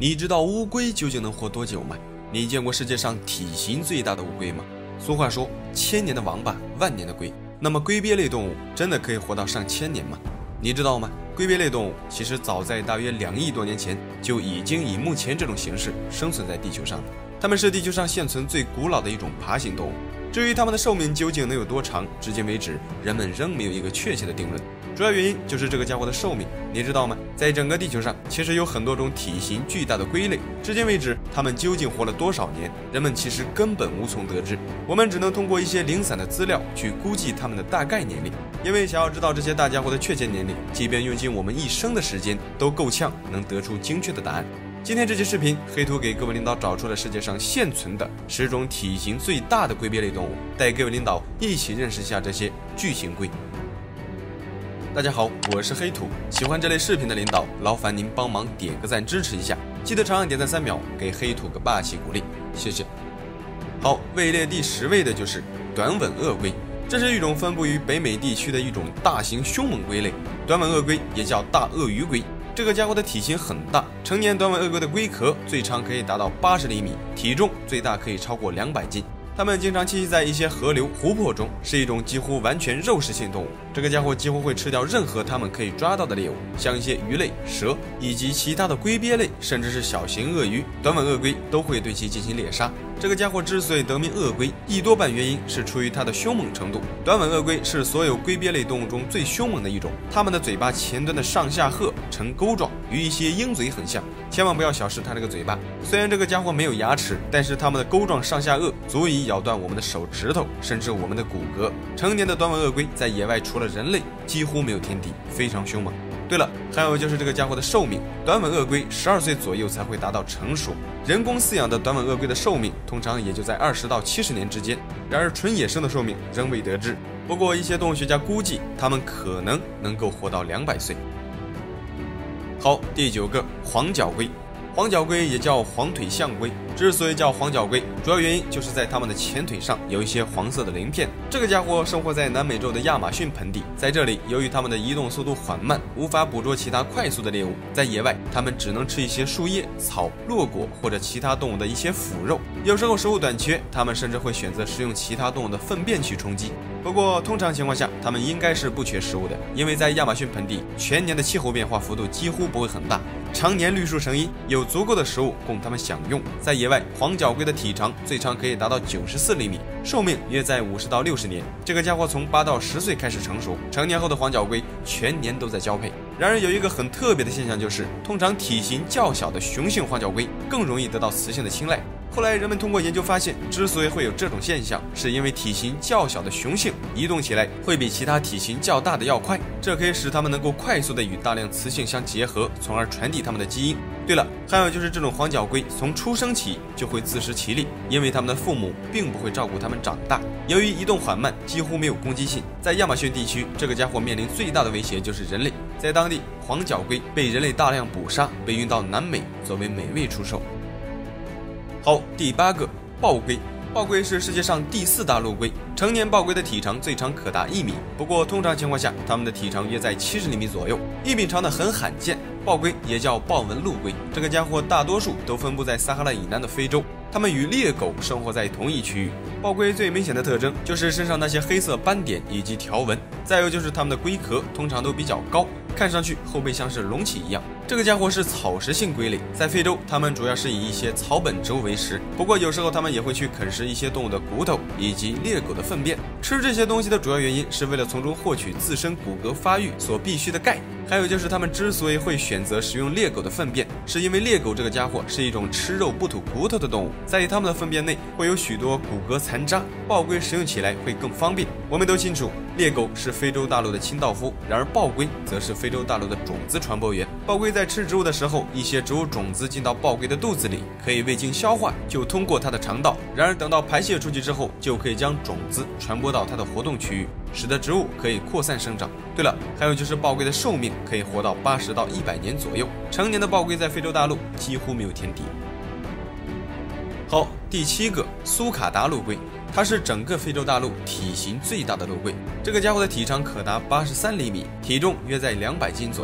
你知道乌龟究竟能活多久吗？你见过世界上体型最大的乌龟吗？俗话说，1000年的王八，万年的龟。那么龟鳖类动物真的可以活到上千年吗？你知道吗？龟鳖类动物其实早在大约2亿多年前就已经以目前这种形式生存在地球上了。它们是地球上现存最古老的一种爬行动物。至于它们的寿命究竟能有多长，至今为止人们仍没有一个确切的定论。主要原因就是这个家伙的寿命，你知道吗？在整个地球上，其实有很多种体型巨大的龟类，至今为止，它们究竟活了多少年，人们其实根本无从得知。我们只能通过一些零散的资料去估计它们的大概年龄，因为想要知道这些大家伙的确切年龄，即便用尽我们一生的时间，都够呛能得出精确的答案。今天这期视频，黑土给各位领导找出了世界上现存的10种体型最大的龟鳖类动物，带各位领导一起认识一下这些巨型龟。大家好，我是黑土，喜欢这类视频的领导，劳烦您帮忙点个赞支持一下，记得长按点赞3秒，给黑土个霸气鼓励，谢谢。好，位列第10位的就是短吻鳄龟，这是一种分布于北美地区的一种大型凶猛龟类，短吻鳄龟也叫大鳄鱼龟。这个家伙的体型很大，成年短吻鳄龟的龟壳最长可以达到80厘米，体重最大可以超过200斤。它们经常栖息在一些河流、湖泊中，是一种几乎完全肉食性动物。这个家伙几乎会吃掉任何它们可以抓到的猎物，像一些鱼类、蛇以及其他的龟鳖类，甚至是小型鳄鱼，短吻鳄龟都会对其进行猎杀。这个家伙之所以得名鳄龟，一多半原因是出于它的凶猛程度。短吻鳄龟是所有龟鳖类动物中最凶猛的一种，它们的嘴巴前端的上下颌呈钩状，与一些鹰嘴很像，千万不要小视它这个嘴巴。虽然这个家伙没有牙齿，但是它们的钩状上下颚足以咬断我们的手指头，甚至我们的骨骼。成年的短吻鳄龟在野外除了人类几乎没有天敌，非常凶猛。对了，还有就是这个家伙的寿命，短吻鳄龟12岁左右才会达到成熟。人工饲养的短吻鳄龟的寿命通常也就在20到70年之间，然而纯野生的寿命仍未得知。不过一些动物学家估计，它们可能够活到200岁。好，第9个黄角龟。黄角龟也叫黄腿象龟，之所以叫黄角龟，主要原因就是在它们的前腿上有一些黄色的鳞片。这个家伙生活在南美洲的亚马逊盆地，在这里，由于它们的移动速度缓慢，无法捕捉其他快速的猎物，在野外，它们只能吃一些树叶、草、落果或者其他动物的一些腐肉。有时候食物短缺，它们甚至会选择食用其他动物的粪便去充饥。不过，通常情况下，它们应该是不缺食物的，因为在亚马逊盆地，全年的气候变化幅度几乎不会很大，常年绿树成荫，有足够的食物供它们享用。在野外，黄角龟的体长最长可以达到94厘米，寿命约在50到60年。这个家伙从8到10岁开始成熟，成年后的黄角龟全年都在交配。然而有一个很特别的现象，就是通常体型较小的雄性黄角龟更容易得到雌性的青睐。后来人们通过研究发现，之所以会有这种现象，是因为体型较小的雄性移动起来会比其他体型较大的要快，这可以使它们能够快速的与大量雌性相结合，从而传递它们的基因。对了，还有就是这种黄角龟从出生起就会自食其力，因为它们的父母并不会照顾它们长大。由于移动缓慢，几乎没有攻击性，在亚马逊地区，这个家伙面临最大的威胁就是人类。在当地，黄角龟被人类大量捕杀，被运到南美作为美味出售。好，第8个豹龟。豹龟是世界上第4大陆龟，成年豹龟的体长最长可达1米，不过通常情况下，它们的体长约在70厘米左右，1米长的很罕见。豹龟也叫豹纹陆龟，这个家伙大多数都分布在撒哈拉以南的非洲，它们与猎狗生活在同一区域。豹龟最明显的特征就是身上那些黑色斑点以及条纹，再有就是它们的龟壳通常都比较高，看上去后背像是隆起一样。这个家伙是草食性龟类，在非洲，它们主要是以一些草本植物为食，不过有时候它们也会去啃食一些动物的骨头以及猎狗的粪便。吃这些东西的主要原因是为了从中获取自身骨骼发育所必需的钙。还有就是它们之所以会选择食用猎狗的粪便，是因为猎狗这个家伙是一种吃肉不吐骨头的动物，在它们的粪便内会有许多骨骼残渣，豹龟食用起来会更方便。我们都清楚，猎狗是非洲大陆的清道夫，然而豹龟则是非洲大陆的种子传播源。豹龟在吃植物的时候，一些植物种子进到豹龟的肚子里，可以未经消化就通过它的肠道，然而等到排泄出去之后，就可以将种子传播到它的活动区域，使得植物可以扩散生长。对了，还有就是豹龟的寿命可以活到80到100年左右，成年的豹龟在非洲大陆几乎没有天敌。好，第7个苏卡达陆龟，它是整个非洲大陆体型最大的陆龟，这个家伙的体长可达83厘米，体重约在200斤左右。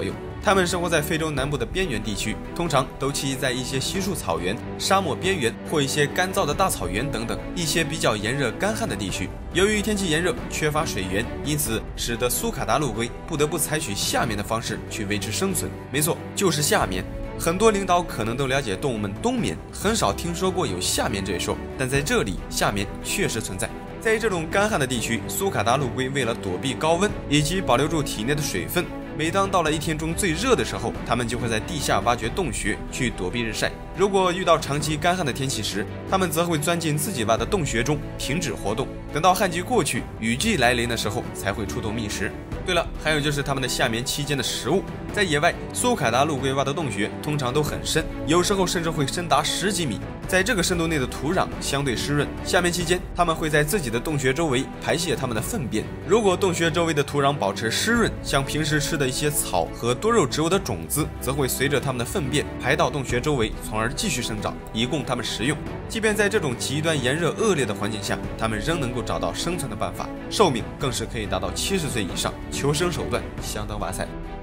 它们生活在非洲南部的边缘地区，通常都栖息在一些稀树草原、沙漠边缘或一些干燥的大草原等等一些比较炎热干旱的地区。由于天气炎热，缺乏水源，因此使得苏卡达陆龟不得不采取夏眠的方式去维持生存。没错，就是夏眠。很多领导可能都了解动物们冬眠，很少听说过有夏眠这一说，但在这里，夏眠确实存在。在这种干旱的地区，苏卡达陆龟为了躲避高温以及保留住体内的水分，每当到了一天中最热的时候，它们就会在地下挖掘洞穴去躲避日晒。如果遇到长期干旱的天气时，它们则会钻进自己挖的洞穴中停止活动，等到旱季过去、雨季来临的时候才会出洞觅食。对了，还有就是它们的夏眠期间的食物。在野外，苏卡达陆龟挖的洞穴通常都很深，有时候甚至会深达10几米。在这个深度内的土壤相对湿润，夏眠期间，它们会在自己的洞穴周围排泄它们的粪便。如果洞穴周围的土壤保持湿润，像平时吃的一些草和多肉植物的种子，则会随着它们的粪便排到洞穴周围，从而继续生长，以供它们食用。即便在这种极端炎热恶劣的环境下，它们仍能够找到生存的办法，寿命更是可以达到70岁以上，求生手段相当哇塞。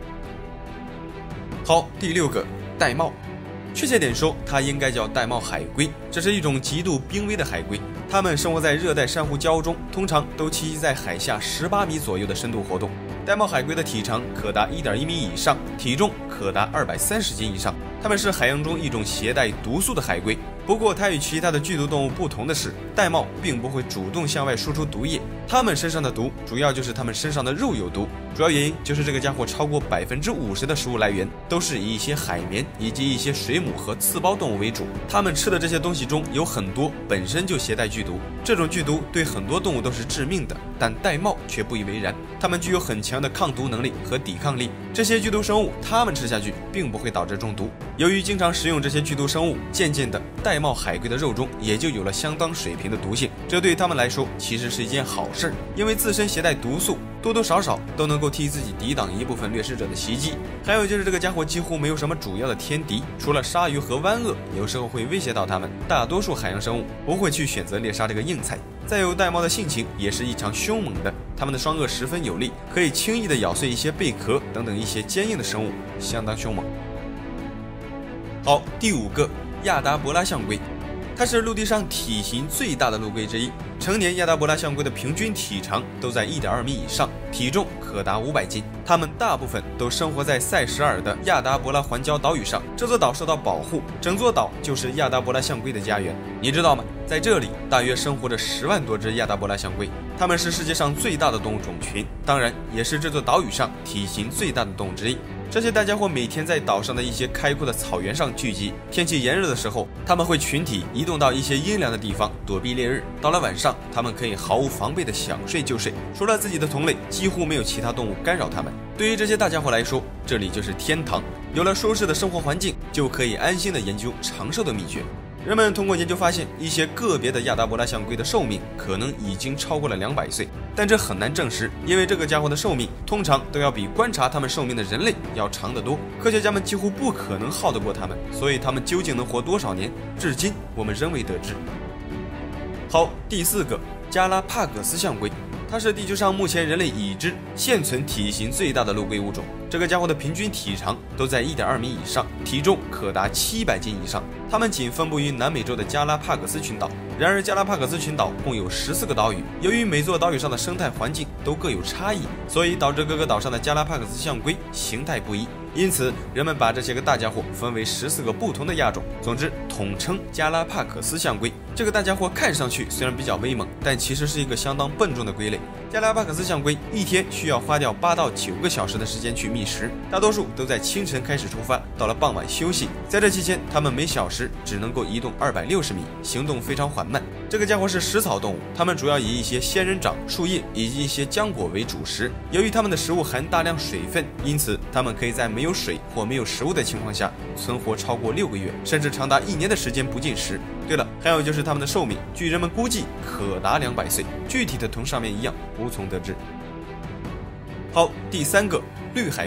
好，第6个，玳瑁。确切点说，它应该叫玳瑁海龟。这是一种极度濒危的海龟，它们生活在热带珊瑚礁中，通常都栖息在海下18米左右的深度活动。玳瑁海龟的体长可达1.1米以上，体重可达230斤以上。它们是海洋中一种携带毒素的海龟。不过，它与其他的剧毒动物不同的是，玳瑁并不会主动向外输出毒液，它们身上的毒主要就是它们身上的肉有毒。主要原因就是这个家伙超过50%的食物来源都是以一些海绵以及一些水母和刺胞动物为主。它们吃的这些东西中有很多本身就携带剧毒，这种剧毒对很多动物都是致命的，但玳瑁却不以为然。它们具有很强的抗毒能力和抵抗力，这些剧毒生物它们吃下去并不会导致中毒。由于经常食用这些剧毒生物，渐渐的玳瑁海龟的肉中也就有了相当水平的毒性，这对它们来说其实是一件好事，因为自身携带毒素，多多少少都能够替自己抵挡一部分掠食者的袭击。还有就是这个家伙几乎没有什么主要的天敌，除了鲨鱼和湾鳄有时候会威胁到它们，大多数海洋生物不会去选择猎杀这个硬菜。再有，玳瑁的性情也是异常凶猛的，它们的双颚十分有力，可以轻易的咬碎一些贝壳等等一些坚硬的生物，相当凶猛。好，第5个，亚达伯拉象龟。它是陆地上体型最大的陆龟之一，成年亚达伯拉象龟的平均体长都在1.2米以上，体重可达500斤。它们大部分都生活在塞舌尔的亚达伯拉环礁岛屿上，这座岛受到保护，整座岛就是亚达伯拉象龟的家园。你知道吗？在这里大约生活着10万多只亚达伯拉象龟，它们是世界上最大的动物种群，当然也是这座岛屿上体型最大的动物之一。这些大家伙每天在岛上的一些开阔的草原上聚集，天气炎热的时候，他们会群体移动到一些阴凉的地方躲避烈日。到了晚上，他们可以毫无防备的想睡就睡，除了自己的同类，几乎没有其他动物干扰他们。对于这些大家伙来说，这里就是天堂，有了舒适的生活环境，就可以安心的研究长寿的秘诀。人们通过研究发现，一些个别的亚达伯拉象龟的寿命可能已经超过了200岁，但这很难证实，因为这个家伙的寿命通常都要比观察他们寿命的人类要长得多，科学家们几乎不可能耗得过他们，所以他们究竟能活多少年，至今我们仍未得知。好，第4个，加拉帕戈斯象龟。它是地球上目前人类已知现存体型最大的陆龟物种，这个家伙的平均体长都在1.2米以上，体重可达700斤以上。它们仅分布于南美洲的加拉帕戈斯群岛，然而加拉帕戈斯群岛共有14个岛屿，由于每座岛屿上的生态环境都各有差异，所以导致各个岛上的加拉帕戈斯象龟形态不一。因此，人们把这些个大家伙分为14个不同的亚种，总之统称加拉帕戈斯象龟。这个大家伙看上去虽然比较威猛，但其实是一个相当笨重的龟类。加拉帕戈斯象龟一天需要花掉8到9个小时的时间去觅食，大多数都在清晨开始出发，到了傍晚休息。在这期间，它们每小时只能够移动260米，行动非常缓慢。这个家伙是食草动物，它们主要以一些仙人掌、树叶以及一些浆果为主食。由于它们的食物含大量水分，因此它们可以在没有水或没有食物的情况下存活超过6个月，甚至长达1年的时间不进食。对了，还有就是它们的寿命，据人们估计可达200岁，具体的同上面一样无从得知。好，第3个，绿海龟。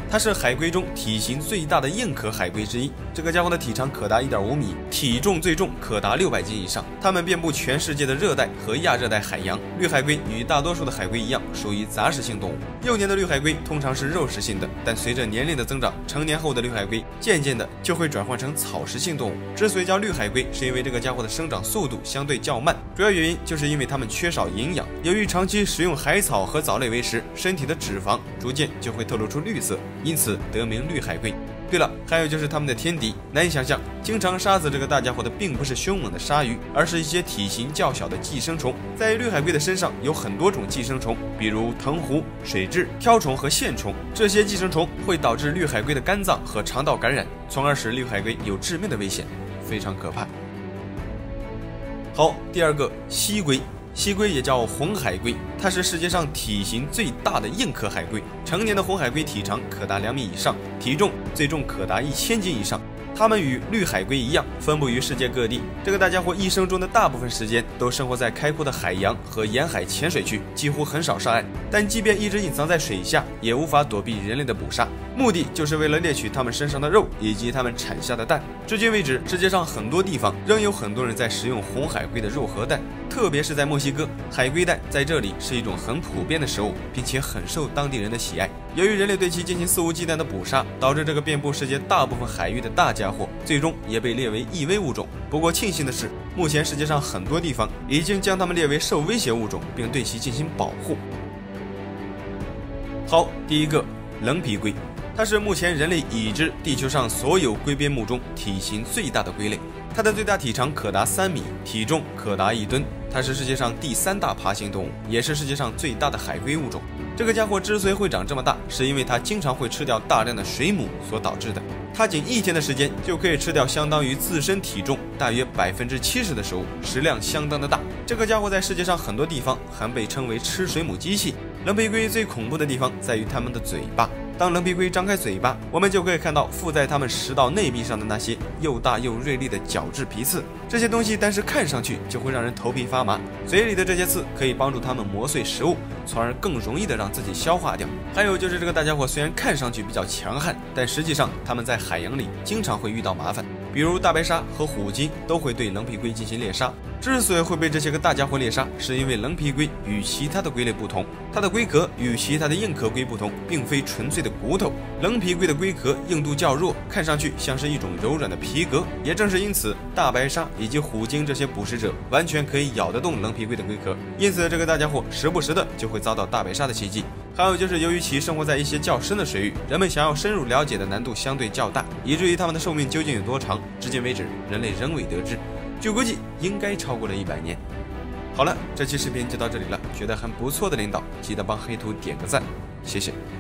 它是海龟中体型最大的硬壳海龟之一。这个家伙的体长可达1.5米，体重最重可达600斤以上。它们遍布全世界的热带和亚热带海洋。绿海龟与大多数的海龟一样，属于杂食性动物。幼年的绿海龟通常是肉食性的，但随着年龄的增长，成年后的绿海龟渐渐的就会转换成草食性动物。之所以叫绿海龟，是因为这个家伙的生长速度相对较慢，主要原因就是因为它们缺少营养。由于长期食用海草和藻类为食，身体的脂肪逐渐就会透露出绿色，因此得名绿海龟。对了，还有就是它们的天敌。难以想象，经常杀死这个大家伙的并不是凶猛的鲨鱼，而是一些体型较小的寄生虫。在绿海龟的身上有很多种寄生虫，比如藤壶、水蛭、挑虫和线虫。这些寄生虫会导致绿海龟的肝脏和肠道感染，从而使绿海龟有致命的危险，非常可怕。好，第二个，蜥龟。蜥龟也叫红海龟，它是世界上体型最大的硬壳海龟。成年的红海龟体长可达2米以上，体重最重可达1000斤以上。它们与绿海龟一样，分布于世界各地。这个大家伙一生中的大部分时间都生活在开阔的海洋和沿海浅水区，几乎很少上岸。但即便一直隐藏在水下，也无法躲避人类的捕杀，目的就是为了猎取它们身上的肉以及它们产下的蛋。至今为止，世界上很多地方仍有很多人在食用红海龟的肉和蛋，特别是在墨西哥，海龟蛋在这里是一种很普遍的食物，并且很受当地人的喜爱。由于人类对其进行肆无忌惮的捕杀，导致这个遍布世界大部分海域的大家伙最终也被列为易危物种。不过庆幸的是，目前世界上很多地方已经将它们列为受威胁物种，并对其进行保护。好，第一个，棱皮龟。它是目前人类已知地球上所有龟边目中体型最大的龟类，它的最大体长可达3米，体重可达1吨。它是世界上第3大爬行动物，也是世界上最大的海龟物种。这个家伙之所以会长这么大，是因为它经常会吃掉大量的水母所导致的。它仅1天的时间就可以吃掉相当于自身体重大约70%的食物，食量相当的大。这个家伙在世界上很多地方还被称为吃水母机器。棱皮龟最恐怖的地方在于它们的嘴巴。当棱皮龟张开嘴巴，我们就可以看到附在它们食道内壁上的那些又大又锐利的角质皮刺。这些东西单是看上去就会让人头皮发麻，嘴里的这些刺可以帮助它们磨碎食物，从而更容易的让自己消化掉。还有就是这个大家伙虽然看上去比较强悍，但实际上它们在海洋里经常会遇到麻烦，比如大白鲨和虎鲸都会对棱皮龟进行猎杀。之所以会被这些个大家伙猎杀，是因为棱皮龟与其他的龟类不同，它的龟壳与其他的硬壳龟不同，并非纯粹的骨头。棱皮龟的龟壳硬度较弱，看上去像是一种柔软的皮革。也正是因此，大白鲨以及虎鲸这些捕食者完全可以咬得动棱皮龟的龟壳，因此这个大家伙时不时的就会遭到大白鲨的袭击。还有就是由于其生活在一些较深的水域，人们想要深入了解的难度相对较大，以至于它们的寿命究竟有多长，至今为止人类仍未得知。据估计应该超过了100年。好了，这期视频就到这里了，觉得还不错的领导记得帮黑兔点个赞，谢谢。